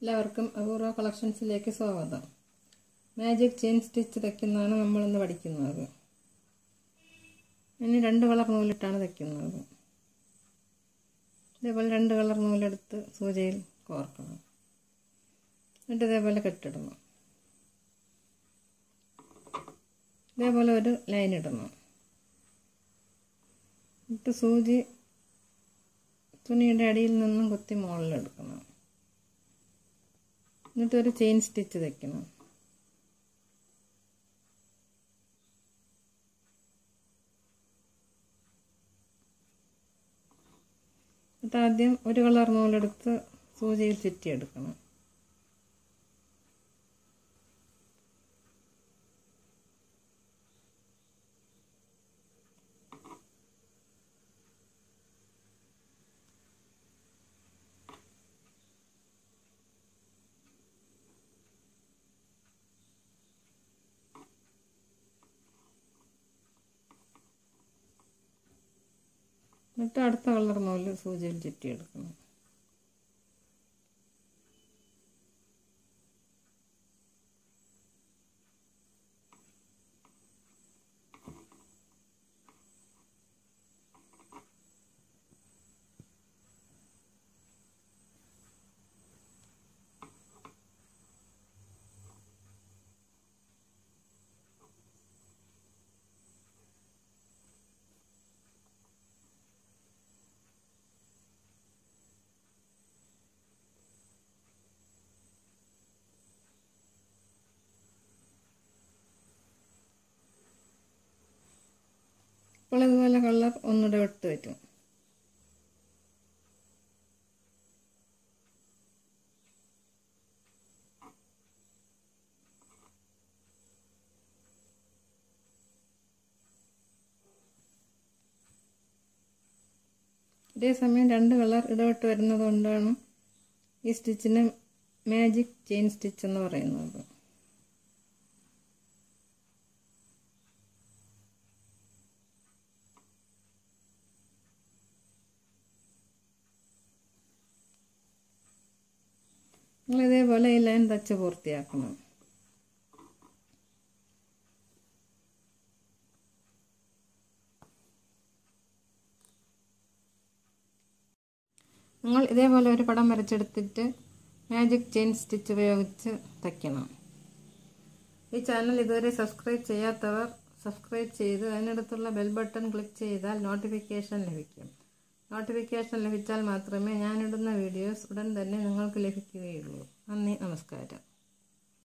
എല്ലാവർക്കും അപൂർവ കളക്ഷൻസിലേക്ക് സ്വാഗതം. മാജിക് ചെയിൻ സ്റ്റിച്ച് തയ്ക്കുന്നതാണ് നമ്മളിന്ന് പഠിക്കുന്നത്. ഇനി 2 കളർ നൂലിട്ടാണ് തയ്ക്കുന്നത്. ഇതേപോലെ 2 കളർ നൂലെടുത്ത് സൂചിയിൽ കോർക്കണം. എന്നിട്ട് ഇതേപോലെ കെട്ടിടണം. ഇതേപോലെ ഒരു ലൈൻ ഇടണം. എന്നിട്ട് സൂചി തുണിയുടെ അടിയിൽ നിന്നും കുത്തി മുകളിലെടുക്കണം. എന്നിട്ടൊരു ചെയിൻ സ്റ്റിച്ച് തയ്ക്കണം. എന്നിട്ട് ആദ്യം ഒരു കളർ നൂലെടുത്ത് സൂചിയിൽ ചുറ്റിയെടുക്കണം. എന്നിട്ട് അടുത്ത കളർ നൂല് സൂചിയിൽ ചുറ്റിയെടുക്കണം. ഇപ്പോൾ ഇതുപോലെ കളർ ഒന്നുകൂടെ ഇട്ട് വയ്ക്കും. ഇതേസമയം 2 കളർ ഇടവിട്ട് വരുന്നത് കൊണ്ടാണ് ഈ സ്റ്റിച്ചിന് മാജിക് ചെയിൻ സ്റ്റിച്ച് എന്ന് പറയുന്നത്. നിങ്ങൾ ഇതേപോലെ ഈ ലൈൻ തച്ച് പൂർത്തിയാക്കണം. നിങ്ങൾ ഇതേപോലെ ഒരു പടം വരച്ചെടുത്തിട്ട് മാജിക് ചെയിൻ സ്റ്റിച്ച് ഉപയോഗിച്ച് തയ്ക്കണം. ഈ ചാനൽ ഇതുവരെ സബ്സ്ക്രൈബ് ചെയ്യാത്തവർ സബ്സ്ക്രൈബ് ചെയ്ത് അതിനടുത്തുള്ള ബെൽ ബട്ടൺ ക്ലിക്ക് ചെയ്താൽ നോട്ടിഫിക്കേഷൻ ലഭിക്കും. നോട്ടിഫിക്കേഷൻ ലഭിച്ചാൽ മാത്രമേ ഞാനിടുന്ന വീഡിയോസ് ഉടൻ തന്നെ നിങ്ങൾക്ക് ലഭിക്കുകയുള്ളൂ. നന്ദി, നമസ്കാരം.